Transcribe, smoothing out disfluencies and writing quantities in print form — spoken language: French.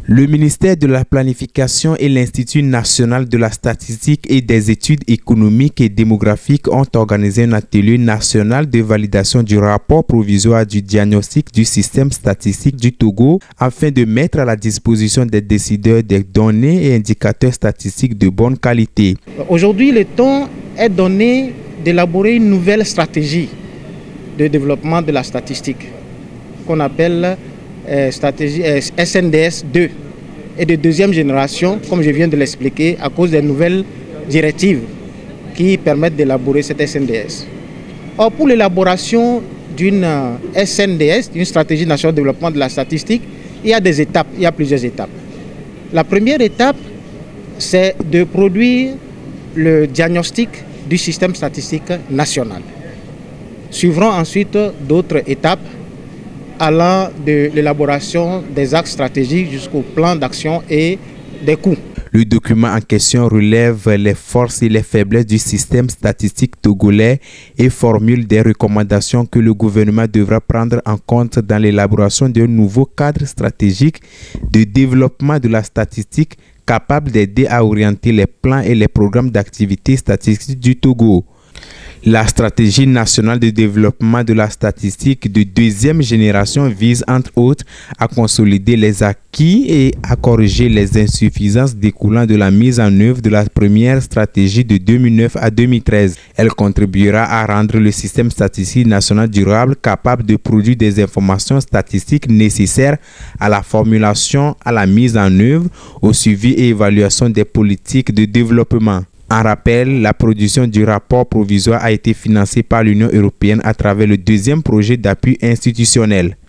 Le ministère de la Planification et l'Institut national de la statistique et des études économiques et démographiques ont organisé un atelier national de validation du rapport provisoire du diagnostic du système statistique du Togo afin de mettre à la disposition des décideurs des données et indicateurs statistiques de bonne qualité. Aujourd'hui, le temps est donné d'élaborer une nouvelle stratégie de développement de la statistique qu'on appelle stratégie SNDS 2 et de deuxième génération, comme je viens de l'expliquer, à cause des nouvelles directives qui permettent d'élaborer cette SNDS. Or, pour l'élaboration d'une SNDS, d'une stratégie nationale de développement de la statistique, il y a des étapes, il y a plusieurs étapes. La première étape, c'est de produire le diagnostic du système statistique national. Suivront ensuite d'autres étapes allant de l'élaboration des axes stratégiques jusqu'au plan d'action et des coûts. Le document en question relève les forces et les faiblesses du système statistique togolais et formule des recommandations que le gouvernement devra prendre en compte dans l'élaboration d'un nouveau cadre stratégique de développement de la statistique capable d'aider à orienter les plans et les programmes d'activité statistique du Togo. La stratégie nationale de développement de la statistique de deuxième génération vise entre autres à consolider les acquis et à corriger les insuffisances découlant de la mise en œuvre de la première stratégie de 2009 à 2013. Elle contribuera à rendre le système statistique national durable capable de produire des informations statistiques nécessaires à la formulation, à la mise en œuvre, au suivi et évaluation des politiques de développement. En rappel, la production du rapport provisoire a été financée par l'Union européenne à travers le deuxième projet d'appui institutionnel.